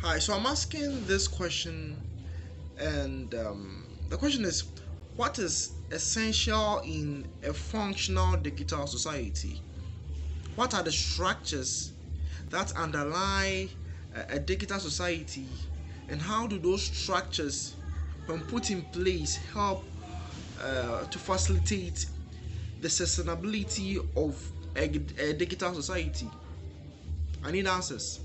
Hi, so I'm asking this question, and the question is, what is essential in a functional digital society? What are the structures that underlie a digital society, and how do those structures, when put in place, help to facilitate the sustainability of a digital society? I need answers.